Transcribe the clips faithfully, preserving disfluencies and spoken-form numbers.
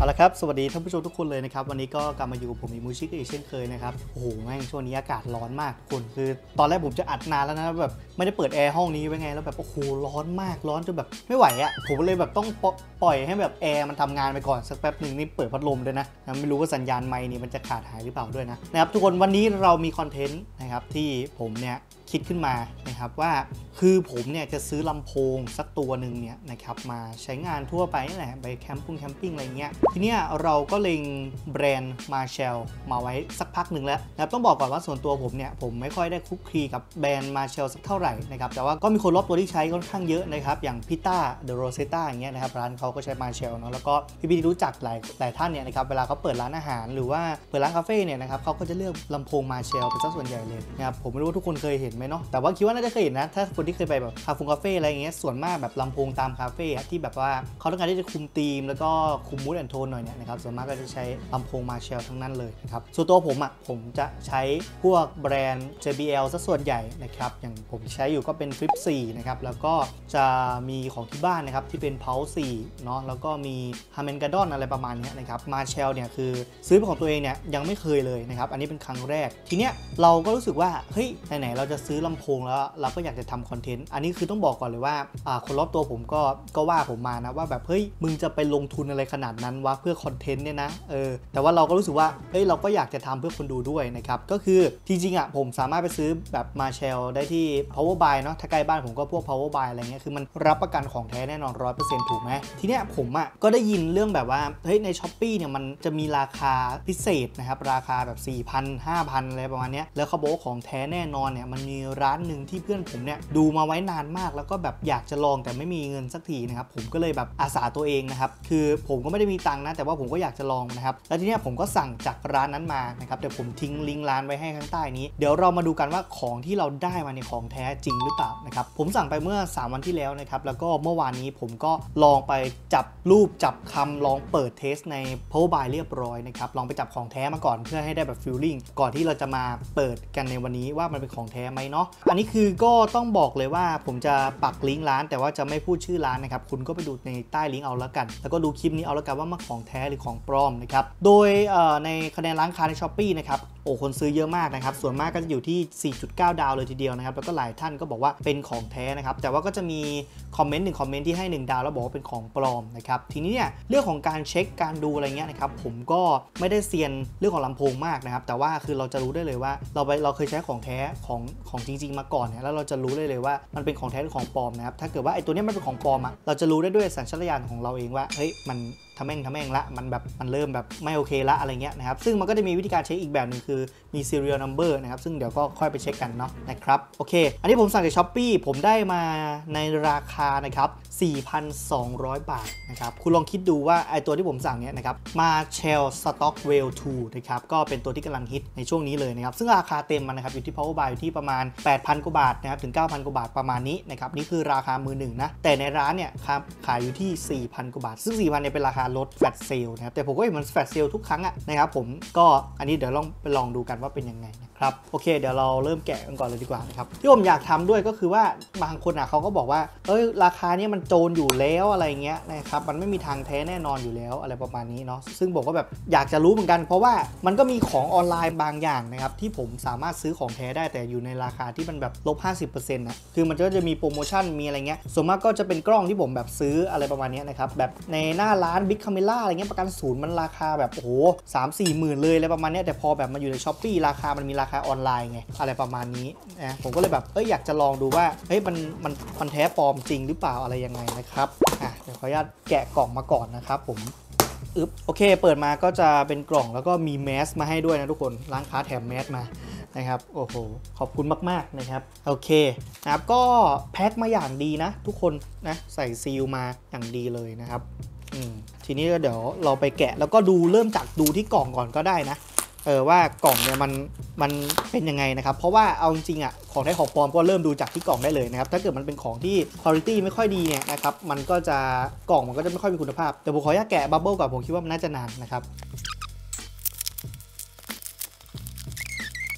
เอาละครับสวัสดีท่านผู้ชมทุกคนเลยนะครับวันนี้ก็กลับมาอยู่กับผมอีมูชิกอีกเช่นเคยนะครับโอ้โหแม่งช่วงนี้อากาศร้อนมากทุกคนคือตอนแรกผมจะอัดนานแล้วนะแบบไม่ได้เปิดแอร์ห้องนี้ไว้ไงแล้วแบบโอ้โหร้อนมากร้อนจนแบบไม่ไหวอ่ะผมเลยแบบต้องปล่อยให้แบบแอร์มันทำงานไปก่อนสักแป๊บหนึ่งนี่เปิดพัดลมด้วยนะไม่รู้ว่าสัญญาณไมค์นี่มันจะขาดหายหรือเปล่าด้วยนะนะครับทุกคนวันนี้เรามีคอนเทนต์นะครับที่ผมเนี่ยคิดขึ้นมานะครับว่าคือผมเนี่ยจะซื้อลำโพงสักตัวหนึ่งเนี่ยนะครับมาใช้งานทั่วไปนี่แหละไปแคมปิ้งแคมปิ้งอะไรเงี้ยทีเนี้ยเราก็เล็งแบรนด์ Marshall มาไว้สักพักหนึ่งแล้วนะครับต้องบอกก่อนว่าส่วนตัวผมเนี่ยผมไม่ค่อยได้คลุกคลีกับแบรนด์ Marshall สักเท่าไหร่นะครับแต่ว่าก็มีคนรอบตัวที่ใช้ค่อนข้างเยอะนะครับอย่างพิต้าเดอะโรเซต้าอย่างเงี้ยนะครับร้านเขาก็ใช้ Marshall เนาะแล้วก็พี่ๆที่รู้จักหลายหลายท่านเนี่ยนะครับเวลาเขาเปิดร้านอาหารหรือว่าเปิดร้านคาเฟ่เนี่ยนะครับเขาก็จะเลือกลำโพง Marshall เป็นส่วนใหญ่เลยนะครับผมไม่รู้ว่าทุกคนเคยเห็นไหมเนาะแต่ว่าคิดว่าน่าจะเคยเห็นนะถ้าคนที่เคยไปแบบคาเฟ่คาเฟ่อะไรอย่างเงี้ยส่วนมากแบบลำโพงตามคาเฟ่ที่แบบว่าเขาต้องการที่จะคุมธีมแล้วก็คุมมูดแอนโทนหน่อยเนี่ยนะครับส่วนมากก็จะใช้ลำโพง Marshall ทั้งนั้นเลยนะครับส่วนตัวผมอ่ะผมจะใช้พวกแบรนด์ เจ บี แอล ซะส่วนใหญ่นะครับอย่างผมใช้อยู่ก็เป็น Flip โฟร์นะครับแล้วก็จะมีของที่บ้านนะครับที่เป็น Pulse โฟร์เนาะแล้วก็มี Harman-Kardon อะไรประมาณนี้นะครับ Marshall เนี่ยคือซื้อเป็นของตัวเองเนี่ยยังไม่เคยเลยนะครับอันนี้เป็นครั้งแรกทีเนี้ยเราก็รู้สึกว่าเฮ้ยไหนๆเราจะซื้อลำโพงแล้วเราก็อยากจะทำคอนเทนต์อันนี้คือต้องบอกก่อนเลยว่าคนรอบตัวผมก็ก็ว่าผมมานะว่าแบบเฮ้ยมึงจะไปลงทุนอะไรขนาดนั้นวะเพื่อคอนเทนต์เนี่ยนะเออแต่ว่าเราก็รู้สึกว่าเฮ้ยเราก็อยากจะทำเพื่อคนดูด้วยนะครับก็คือจริงๆอ่ะผมสามารถไปซื้อแบบ Marshall ได้ที่ Power Buy เนาะถ้าใกล้บ้านผมก็พวก Power Buy อะไรเงี้ยคือมันรับประกันของแท้แน่นอน ร้อยเปอร์เซ็นต์ ถูกไหมทีเนี้ยผมอ่ะก็ได้ยินเรื่องแบบว่าเฮ้ยใน Shopee เนี่ยมันจะมีราคาพิเศษนะครับราคาแบบ สี่พัน ห้าพัน อะไรประมาณเนี้ยแล้วเขาบอกว่าของแท้แน่นอนเนี่ยมันมีร้านหนึ่งที่เพื่อนผมเนี่ยดูมาไว้นานมากแล้วก็แบบอยากจะลองแต่ไม่มีเงินสักทีนะครับผมก็เลยแบบอาสาตัวเองนะครับคือผมก็ไม่ได้มีตังค์นะแต่ว่าผมก็อยากจะลองนะครับแล้วทีเนี้ยผมก็สั่งจากร้านนั้นมานะครับเดี๋ยวผมทิ้งลิงก์ร้านไว้ให้ข้างใต้นี้เดี๋ยวเรามาดูกันว่าของที่เราได้มาในของแท้จริงหรือเปล่านะครับผมสั่งไปเมื่อสามวันที่แล้วนะครับแล้วก็เมื่อวานนี้ผมก็ลองไปจับรูปจับคำลองเปิดเทสใน Power Buy เรียบร้อยนะครับลองไปจับของแท้มาก่อนเพื่อให้ได้แบบฟีลลิ่งก่อนที่เราจะมาเปิดกันในวันนี้ว่ามันเป็นของแท้ไหมเนาะอันนี้คือก็ต้องบอกเลยว่าผมจะปักลิงก์ร้านแต่ว่าจะไม่พูดชื่อร้านนะครับคุณก็ไปดูในใต้ลิงก์เอาแล้วกันแล้วก็ดูคลิปนี้เอาแล้วกันว่ามันของแท้หรือของปลอมนะครับโดยในคะแนนร้านค้าใน Shopee นะครับโอ้คนซื้อเยอะมากนะครับส่วนมากก็จะอยู่ที่ สี่จุดเก้า ดาวเลยทีเดียวนะครับแล้วก็หลายท่านก็บอกว่าเป็นของแท้นะครับแต่ว่าก็จะมีคอมเมนต์หนึ่งคอมเมนต์ที่ให้หนึ่งดาวแล้วบอกว่าเป็นของปลอมนะครับทีนี้เนี่ยเรื่องของการเช็คการดูอะไรเงี้ยนะครับผมก็ไม่ได้เซียนเรื่องของลำโพงมากนะครับแต่ว่าคือเราจะรู้ได้เลยว่าเราไปเราเคยใช้ของแท้ของของจริงๆมาก่อนเนี่ยแล้วเราจะรู้ได้เลยว่ามันเป็นของแท้หรือของปลอมนะครับถ้าเกิดว่าไอ้ตัวนี้มันเป็นของปลอมอะเราจะรู้ได้ด้วยสัญชาตญาณของเราเองว่าเฮ้ยมันทำแม่งทำแม่งละมันแบบมันเริ่มแบบไม่โอเคละอะไรเงี้ยนะครับซึ่งมันก็จะมีวิธีการเช็คอีกแบบหนึ่งคือมี serial number นะครับซึ่งเดี๋ยวก็ค่อยไปเช็คกันเนาะนะครับโอเคอันนี้ผมสั่งจาก Shopee ผมได้มาในราคานะครับ สี่พันสองร้อย บาทนะครับคุณลองคิดดูว่าไอตัวที่ผมสั่งเนี้ยนะครับ Marshall Stockwell ทู นะครับก็เป็นตัวที่กำลังฮิตในช่วงนี้เลยนะครับซึ่งราคาเต็มมันนะครับอยู่ที่ Power Buy อยู่ที่ประมาณ แปดพัน กว่าบาทนะครับถึง เก้าพัน กว่าบาทประมาณนี้นะครับนี่คือราคามือหนึ่งนะแต่ในร้านเนี่ยครับขายอยู่ที่ สี่พัน กว่าบาทซึ่ง สี่พัน เนี่ยเป็นราคาลดแฟลชเซลนะครับแต่ผมก็เห็นมันแฟลชเซลทุกครั้งอะนะครับผมก็อันนี้เดี๋ยวลองไปลองดูกันว่าเป็นยังไงนะครับโอเคเดี๋ยวเราเริ่มแกะกันก่อนเลยดีกว่านะครับที่ผมอยากทำด้วยก็คือว่าบางคนอ่ะเขาก็บอกว่าเอ้ยราคานี้มันโจรอยู่แล้วอะไรเงี้ยนะครับมันไม่มีทางแท้แน่นอนอยู่แล้วอะไรประมาณนี้เนาะซึ่งบอกว่าแบบอยากจะรู้เหมือนกันเพราะว่ามันก็มีของออนไลน์บางอย่างนะครับที่ผมสามารถซื้อของแท้ได้แต่อยู่ในราคาที่มันแบบลบ ห้าสิบเปอร์เซ็นต์ นะคือมันก็จะมีโปรโมชั่นมีอะไรเงี้ยส่วนมากก็จะเป็นกล้องที่ผมแบบซื้ออะไรประมาณนี้นะครับแบบในหน้าร้าน Big Camera อะไรเงี้ยประกันศูนย์มันราคาแบบโอ้โห สาม สี่ หมื่นเลยอะไรประมาณนี้แต่พอแบบมาอยู่ใน Shopee ราคามันมีราคาออนไลน์ไงอะไรประมาณนี้นะผมก็เลยแบบเอ้ยอยากจะลองดูว่าเฮ้ยมันมันมันแท้ปลอมจริงหรือเปล่าอะไรยังไงนะครับอ่ะเดี๋ยวขออนุญาตแกะกล่องมาก่อนนะครับผมอึ๊บโอเคเปิดมาก็จะเป็นกล่องแล้วก็มีแมสมาให้ด้วยนะทุกคนร้านค้าแถมแมสมานะครับโอ้โหขอบคุณมากๆนะครับโอเคนะครับก็แพ็คมาอย่างดีนะทุกคนนะใส่ซีลมาอย่างดีเลยนะครับอืมทีนี้เดี๋ยวเราไปแกะแล้วก็ดูเริ่มจากดูที่กล่องก่อนก็ได้นะเออว่ากล่องเนี่ยมันมันเป็นยังไงนะครับเพราะว่าเอาจริงๆอ่ะของแท้ของปลอมก็เริ่มดูจากที่กล่องได้เลยนะครับถ้าเกิดมันเป็นของที่คุณภาพไม่ค่อยดีเนี่ยนะครับมันก็จะกล่องมันก็จะไม่ค่อยมีคุณภาพแต่ผมขออนุญาตแกะบับเบิ้ลก่อนผมคิดว่ามันน่าจะนานนะครับ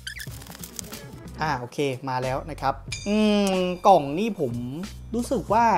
อ่าโอเคมาแล้วนะครับอืมกล่องนี่ผมรู้สึกว่า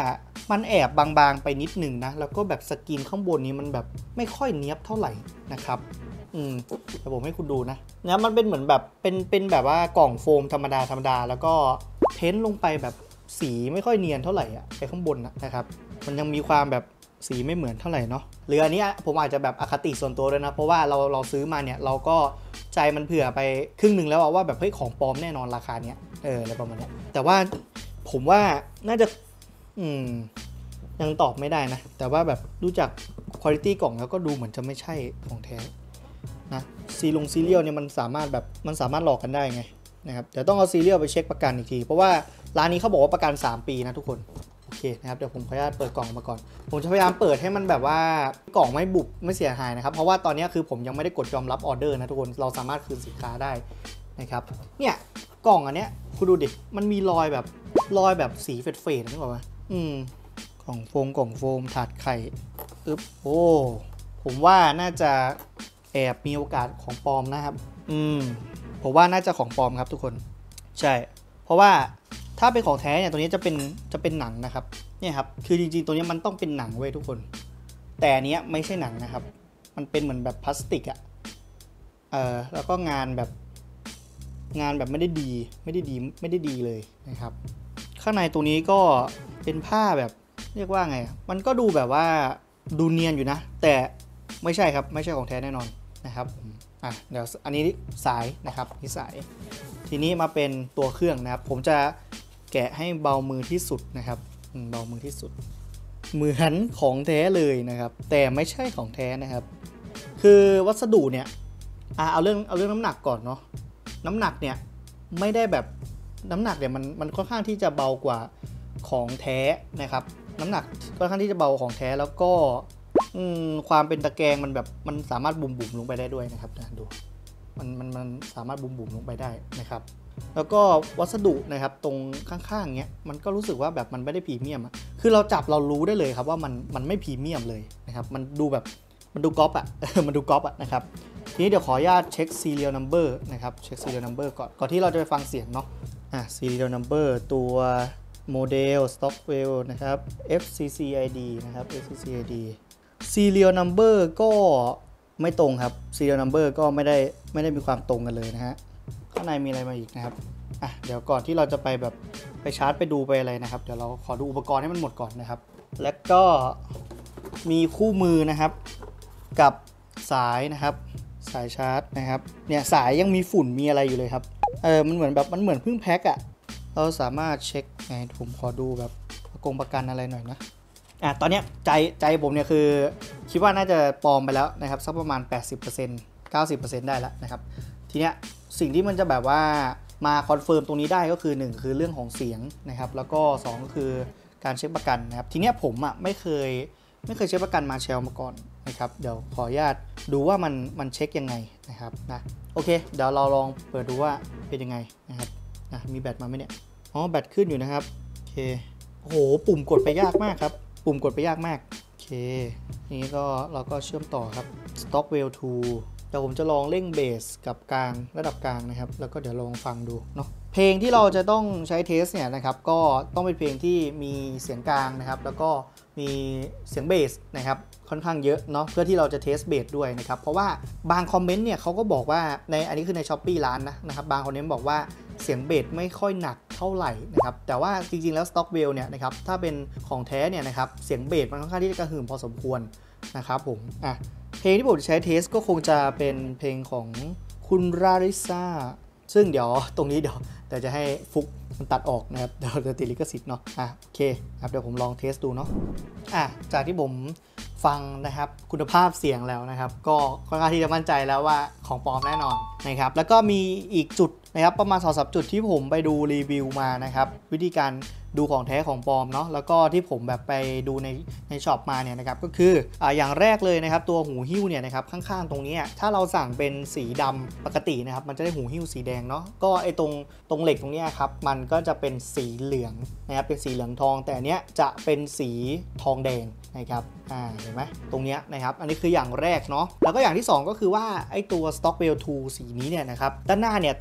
มันแอบบางๆไปนิดหนึ่งนะแล้วก็แบบสกรีนข้างบนนี้มันแบบไม่ค่อยเนียบเท่าไหร่นะครับอืมแต่ผมให้คุณดูนะนะมันเป็นเหมือนแบบเป็นเป็นแบบว่ากล่องโฟมธรรมดาธรรมดาแล้วก็เพ้นลงไปแบบสีไม่ค่อยเนียนเท่าไหร่อะไปข้างบนนะครับมันยังมีความแบบสีไม่เหมือนเท่าไหร่เนาะหรืออันนี้ผมอาจจะแบบอคติส่วนตัวด้วยนะเพราะว่าเราเราซื้อมาเนี่ยเราก็ใจมันเผื่อไปครึ่งหนึ่งแล้วว่าแบบเฮ้ยของปลอมแน่นอนราคาเนี้ยเอออะไรประมาณนี้แต่ว่าผมว่าน่าจะอืมยังตอบไม่ได้นะแต่ว่าแบบดูจากคุณภาพกล่องแล้วก็ดูเหมือนจะไม่ใช่ของแท้นะซีลงซีเรียลเนี่ยมันสามารถแบบมันสามารถหลอกกันได้ไงนะครับเดี๋ยวต้องเอาซีเรียลไปเช็คประกันอีกทีเพราะว่าร้านนี้เขาบอกว่าประกันสามปีนะทุกคนโอเคนะครับเดี๋ยวผมขออนุญาตเปิดกล่องมาก่อนผมจะพยายามเปิดให้มันแบบว่ากล่องไม่บุบไม่เสียหายนะครับเพราะว่าตอนนี้คือผมยังไม่ได้กดยอมรับออเดอร์นะทุกคนเราสามารถคืนสินค้าได้นะครับเนี่ยกล่องอันเนี้ยคุณดูดิมันมีรอยแบบรอยแบบสีเฟดๆนึกออกไหมอืมกล่องโฟมกล่องโฟมถาดไข่อึ๊บโอ้ผมว่าน่าจะแอบมีโอกาสของปลอมนะครับอืมผมว่าน่าจะของปลอมครับทุกคนใช่เพราะว่าถ้าเป็นของแท้เนี่ยตัวนี้จะเป็นจะเป็นหนังนะครับเนี่ยครับคือจริงๆตัวนี้มันต้องเป็นหนังเว้ยทุกคนแต่อันเนี้ยไม่ใช่หนังนะครับมันเป็นเหมือนแบบพลาสติกอะเออแล้วก็งานแบบงานแบบไม่ได้ดีไม่ได้ดีไม่ได้ดีเลยนะครับข้างในตัวนี้ก็เป็นผ้าแบบเรียกว่าไงมันก็ดูแบบว่าดูเนียนอยู่นะแต่ไม่ใช่ครับไม่ใช่ของแท้แน่นอนนะครับอ่ะเดี๋ยวอันนี้สายนะครับนี่สายทีนี้มาเป็นตัวเครื่องนะครับผมจะแกะให้เบามือที่สุดนะครับเบามือที่สุดเหมือนของแท้เลยนะครับแต่ไม่ใช่ของแท้นะครับคือวัสดุเนี่ยอ่ะเอาเรื่องเอาเรื่องน้ำหนักก่อนเนาะน้ำหนักเนี่ยไม่ได้แบบน้ำหนักเนี่ยมันมันค่อนข้างที่จะเบากว่าของแท้นะครับน้ำหนักค่อนข้างที่จะเบาของแท้แล้วก็ความเป็นตะแกรงมันแบบมันสามารถบุ่มบุ่มลงไปได้ด้วยนะครับนะดูมันมันมันสามารถบุ่มบุ่มลงไปได้นะครับแล้วก็วัสดุนะครับตรงข้างๆเงี้ยมันก็รู้สึกว่าแบบมันไม่ได้พรีเมียมอ่ะคือเราจับเรารู้ได้เลยครับว่ามันมันไม่พรีเมียมเลยนะครับมันดูแบบมันดูก๊อปอ่ะ มันดูก๊อปอ่ะนะครับทีนี้เดี๋ยวขออนุญาตเช็ค serial number นะครับเช็ค serial number ก่อนก่อนที่เราจะไปฟังเสียงเนาะอ่ะ serial number ตัวโมเดล Stockwell นะครับ เอฟ ซี ซี ไอ ดี นะครับ เอฟ ซี ซี ไอ ดี serial number ก็ไม่ตรงครับ serial number ก็ไม่ได้ไม่ได้มีความตรงกันเลยนะฮะข้างในมีอะไรมาอีกนะครับอ่ะเดี๋ยวก่อนที่เราจะไปแบบไปชาร์จไปดูไปอะไรนะครับเดี๋ยวเราขอดูอุปกรณ์ให้มันหมดก่อนนะครับแล้วก็มีคู่มือนะครับกับสายนะครับสายชาร์จนะครับเนี่ยสายยังมีฝุ่นมีอะไรอยู่เลยครับเออมันเหมือนแบบมันเหมือนเพิ่งแพ็คอะเราสามารถเช็คไงผมขอดูแบบประกงประกันอะไรหน่อยนะอ่ะตอนเนี้ยใจใจผมเนี่ยคือคิดว่าน่าจะปลอมไปแล้วนะครับสักประมาณ แปดสิบเปอร์เซ็นต์ เก้าสิบเปอร์เซ็นต์ ได้แล้วนะครับทีเนี้ยสิ่งที่มันจะแบบว่ามาคอนเฟิร์มตรงนี้ได้ก็คือหนึ่งคือเรื่องของเสียงนะครับแล้วก็สองก็คือการเช็คประกันนะครับทีเนี้ยผมอ่ะไม่เคยไม่เคยเช็คประกันมาเชลมาก่อนนะครับเดี๋ยวขออนุญาตดูว่ามันมันเช็คยังไงนะครับนะโอเคเดี๋ยวเราลองเปิดดูว่าเป็นยังไงนะครับนะมีแบตมาไหมเนี่ยอ๋อแบตขึ้นอยู่นะครับโอเคโอ้โหปุ่มกดไปยากมากครับปุ่มกดไปยากมากโอเคนี้ก็เราก็เชื่อมต่อครับ Stockwell ทูเดี๋ยวผมจะลองเร่งเบสกับกลางระดับกลางนะครับแล้วก็เดี๋ยวลองฟังดูเนาะเพลงที่เราจะต้องใช้เทสเนี่ยนะครับก็ต้องเป็นเพลงที่มีเสียงกลางนะครับแล้วก็มีเสียงเบสนะครับค่อนข้างเยอะเนาะเพื่อที่เราจะเทสเบสด้วยนะครับเพราะว่าบางคอมเมนต์เนี่ยเขาก็บอกว่าในอันนี้คือใน Shopee ร้านนะนะครับบางคอมเมนต์บอกว่าเสียงเบสไม่ค่อยหนักเท่าไหร่นะครับแต่ว่าจริงๆแล้ว Stockwell เนี่ยนะครับถ้าเป็นของแท้เนี่ยนะครับเสียงเบสมันค่อนข้างที่จะกระหึ่มพอสมควรนะครับผมอ่ะเพลงที่ผมใช้เทสก็คงจะเป็นเพลงของคุณราริซาซึ่งเดี๋ยวตรงนี้เดี๋ยวเดี๋ยวจะให้ฟุกมันตัดออกนะครับเดี๋ยวจะติดลิขสิทธิ์เนาะอ่ะโอเคครับเดี๋ยวผมลองเทสดูเนาะอ่ะจากที่ผมฟังนะครับคุณภาพเสียงแล้วนะครับก็ค่อนข้างที่จะมั่นใจแล้วว่าของปลอมแน่นอนนะครับแล้วก็มีอีกจุดนะครับประมาณ สองถึงสาม จุดที่ผมไปดูรีวิวมานะครับวิธีการดูของแท้ของปลอมเนาะแล้วก็ที่ผมแบบไปดูในในช็อปมาเนี่ยนะครับก็คืออ่าอย่างแรกเลยนะครับตัวหูหิ้วเนี่ยนะครับข้างๆตรงนี้ถ้าเราสั่งเป็นสีดำปกตินะครับมันจะได้หูหิ้วสีแดงเนาะก็ไอตรงตรงเหล็กตรงนี้ครับมันก็จะเป็นสีเหลืองนะครับเป็นสีเหลืองทองแต่อันเนี้ยจะเป็นสีทองแดงนะครับอ่าเห็นไหมตรงเนี้ยนะครับอันนี้คืออย่างแรกเนาะแล้วก็อย่างที่สองก็คือว่าไอตัว Stockwell ทูสีนี้เนี่ยนะครับด้านหน้าเนี่ยตะแกรงมัน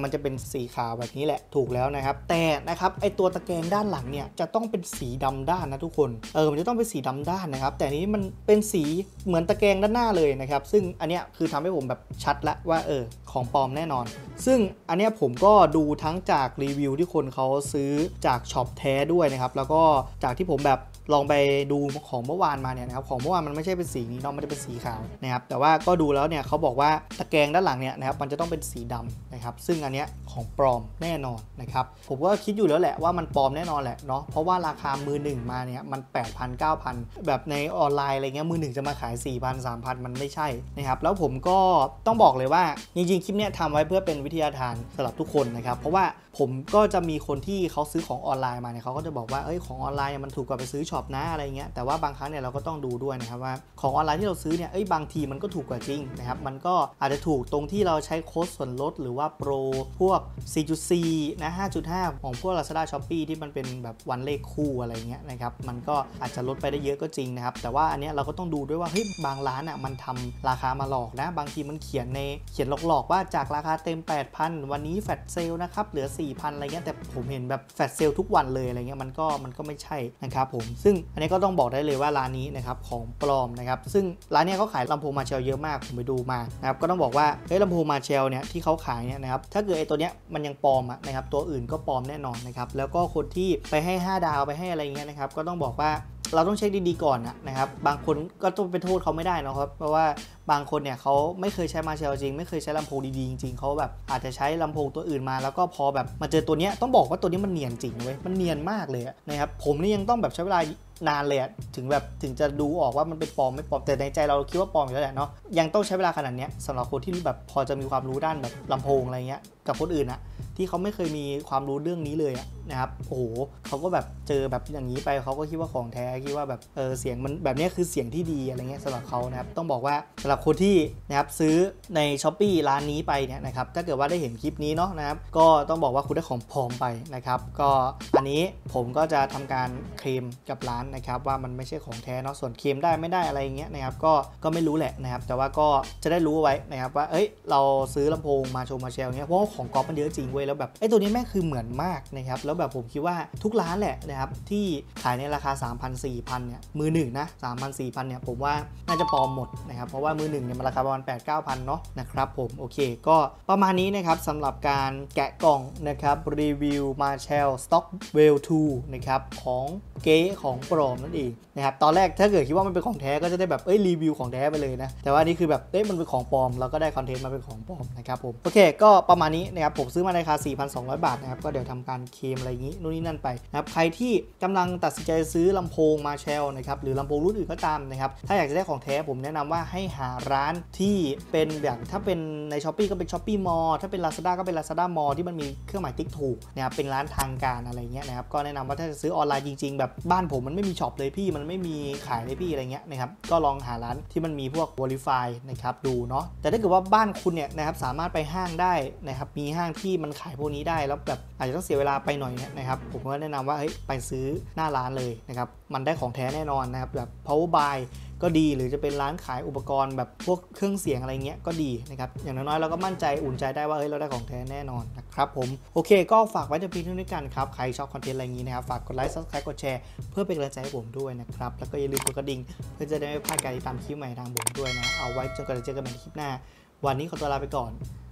มันจะเป็นสีขาวแบบนี้แหละถูกแล้วนะครับแต่นะครับไอตัวตะแกรงด้านหลังเนี่ยจะต้องเป็นสีดำด้านนะทุกคนเออมันจะต้องเป็นสีดำด้านนะครับแต่นี้มันเป็นสีเหมือนตะแกรงด้านหน้าเลยนะครับซึ่งอันเนี้ยคือทำให้ผมแบบชัดละว่าเออของปลอมแน่นอนซึ่งอันเนี้ยผมก็ดูทั้งจากรีวิวที่คนเขาซื้อจากช็อปแท้ด้วยนะครับแล้วก็จากที่ผมแบบลองไปดูของเมื่อวานมาเนี่ยนะครับของเมื่อวานมันไม่ใช่เป็นสีนี้เนาะมันจะเป็นสีขาวนะครับแต่ว่าก็ดูแล้วเนี่ยเขาบอกว่าตะแกรงด้านหลังเนี่ยนะครับมันจะต้องเป็นสีดำนะครับซึ่งอันเนี้ยของปลอมแน่นอนนะครับผมก็คิดอยู่แล้วแหละว่ามันปลอมแน่นอนแหละเนาะเพราะว่าราคามือหนึ่งมาเนี่ยมัน แปดพัน เก้าพัน แบบในออนไลน์อะไรเงี้ยมือหนึ่งจะมาขาย สี่พัน สามพัน มันไม่ใช่นะครับแล้วผมก็ต้องบอกเลยว่าจริงๆคลิปเนี้ยทำไว้เพื่อเป็นวิทยาทานสำหรับทุกคนนะครับเพราะว่าผมก็จะมีคนที่เขาซื้อของออนไลน์มาเนี่ยเขาก็จะบอกว่าเอ้ยของออนไลน์มันถูกกว่าไปซื้อช็อปนะอะไรเงี้ยแต่ว่าบางครั้งเนี่ยเราก็ต้องดูด้วยนะครับว่าของออนไลน์ที่เราซื้อเนี่ยเอ้ยบางทีมันก็ถูกกว่าจริงนะครับมันก็อาจจะถูกตรงที่เราใช้โค้ดส่วนลดหรือว่าโปรพวก สี่จุดสี่ นะ ห้าจุดห้า ของพวก Lazada Shopee ที่มันเป็นแบบวันเลขคู่อะไรเงี้ยนะครับมันก็อาจจะลดไปได้เยอะก็จริงนะครับแต่ว่าอันเนี้ยเราก็ต้องดูด้วยว่าเฮ้ยบางร้านอ่ะมันทำราคามาหลอกนะบางทีมันเขียนในเขียนหลอกๆว่าจากราคาเต็ม แปดพัน วันนี้แฟลชเซลนะครับเหลือ สี่พัน อะไรเงี้ยแต่ผมเห็นแบบแฟลชเซลทุกวันเลยอะไรเงี้ยมันก็มันก็ไม่ใช่นะครับผมซึ่งอันนี้ก็ต้องบอกได้เลยว่าร้านนี้นะครับของปลอมนะครับซึ่งร้านนี้เขาขายลำโพงมาเชลเยอะมากผมไปดูมานะครับก็ต้องบอกว่าเฮ้ยลำโพงมาเชลเนี่ยที่เขาขายเนี่ยนะครับถ้าเกิดไอ้ตัวเนี้ยมันยังปลอมอะนะครับตัวอื่นก็ปลอมแน่นอนนะครับแล้วก็คนที่ไปให้ห้าดาวไปให้อะไรเงี้ยนะครับก็ต้องบอกว่าเราต้องเช็คดีๆก่อนนะครับบางคนก็ต้องไปโทษเขาไม่ได้นะครับเพราะว่าบางคนเนี่ยเขาไม่เคยใช้มาเชลจริงไม่เคยใช้ลำโพงดีๆจริงๆเขาแบบอาจจะใช้ลำโพงตัวอื่นมาแล้วก็พอแบบมาเจอตัวเนี้ยต้องบอกว่าตัวนี้มันเนียนจริงเว้ยมันเนียนมากเลยนะครับผมนี่ยังต้องแบบใช้เวลานานเลยถึงแบบถึงจะดูออกว่ามันเป็นปลอมไม่ปลอมแต่ในใจเราคิดว่าปลอมอยู่แล้วแหละเนาะยังต้องใช้เวลาขนาดนี้สำหรับคนที่แบบพอจะมีความรู้ด้านแบบลำโพงอะไรเงี้ยกับคนอื่นอะที่เขาไม่เคยมีความรู้เรื่องนี้เลยนะครับโอ้โหเขาก็แบบเจอแบบอย่างนี้ไปเขาก็คิดว่าของแท้คิดว่าแบบเออเสียงมันแบบนี้คือเสียงที่ดีอะไรเงี้ยสำหรับเขานะครับต้องบอกว่าสำหรับคนที่นะครับซื้อใน Shopee ร้านนี้ไปเนี่ยนะครับถ้าเกิดว่าได้เห็นคลิปนี้เนาะนะครับก็ต้องบอกว่าคุณได้ของปลอมไปนะครับก็อันนี้ผมก็จะทำการเคลมกับร้านนะครับว่ามันไม่ใช่ของแท้เนาะส่วนเคลมได้ไม่ได้อะไรเงี้ยนะครับก็ก็ไม่รู้แหละนะครับแต่ว่าก็จะได้รู้ไว้นะครับว่าเอ้ยเราซื้อลำโพงมาโชว์มาแชลเนี้ยเพราะว่าของก๊อปมันเยอะจริงเว้ยแล้วแบบไอ้ตัวนี้แม่งคือเหมือนมากนะครับแล้วแบบผมคิดว่าทุกร้านแหละนะครับที่ขายในราคา สามพัน สี่พัน เนี่ยมือหนึ่งนะ สามพัน สี่พัน เนี่ยผมว่าน่าจะปลอมหมดนะครับเพราะว่ามือหนึ่งเนี่ยมันราคาประมาณ แปด เก้าพัน เนาะนะครับผมโอเคก็ประมาณนี้นะครับสำหรับการแกะกล่องนะครับรีวิว Marshall Stockwell ทูนะครับของเก๊ของปลอมนั่นเองนะครับตอนแรกถ้าเกิดคิดว่ามันเป็นของแท้ก็จะได้แบบเอ้ยรีวิวของแท้ไปเลยนะแต่ว่านี่คือแบบเอ้ยมันเป็นของปลอมเราก็ได้คอนเทนต์มาเป็นของปลอมนะครับผมโอเคก็ประมาณนี้นะครับผมซื้อมาในราคา สี่พันสองร้อย บาทนะครับก็เดี๋ยวทำการเคลมอะไรอย่างนี้นู่นนี่นั่นไปนะครับใครที่กำลังตัดสินใจซื้อลำโพง Marshall นะครับหรือลำโพงรุ่นอื่นก็ตามนะครับถ้าอยากจะได้ของแท้ผมแนะนำว่าให้หาร้านที่เป็นแบบถ้าเป็นใน Shopee ก็เป็น Shopee Mall ถ้าเป็น Lazada ก็เป็น Lazada Mall ที่มันมีเครื่องหมายติ๊กถูกนะครับเป็นร้านทางการอะไรเงี้ยนะครับก็แนะนำว่าถ้าจะซื้อออนไลน์จริงๆแบบบ้านผมมันไม่มีช็อปเลยพี่มันไม่มีขายเลยพี่อะไรเงี้ยนะครับก็ลองหาร้านที่มันมีพวก Verify นะครับดูเนาะแต่ถ้าเกิดว่าบ้านคุณเนี่ยนะครับสามารถไปห้างได้นะครับมีห้างที่มันขายพวกนี้ได้แล้วแบบอาจจะต้องเสียเวลาไปหน่อยเนี่ยนะครับผมก็แนะนำว่าเฮ้ยไปซื้อหน้าร้านเลยนะครับมันได้ของแท้แน่นอนนะครับแบบ power buy ก็ดีหรือจะเป็นร้านขายอุปกรณ์แบบพวกเครื่องเสียงอะไรเงี้ยก็ดีนะครับอย่างน้อยๆเราก็มั่นใจอุ่นใจได้ว่าเฮ้ยเราได้ของแท้แน่นอนนะครับผมโอเคก็ฝากไว้ในพีนี้ด้วยกันครับใครชอบคอนเทนต์อะไรอย่างนี้นะครับฝากกดไลค์ ซับสไครบ์ กดแชร์เพื่อเป็นกำลังใจให้ผมด้วยนะครับแล้วก็อย่าลืมกดกระดิ่งเพื่อจะได้ไม่พลาดการติดตามคลิปใหม่ทางผมด้วยนะเอาไว้จนกว่าจะเจอกันใหม่ในคลิปหน้าวันนี้ขอตัวลาไปก่อน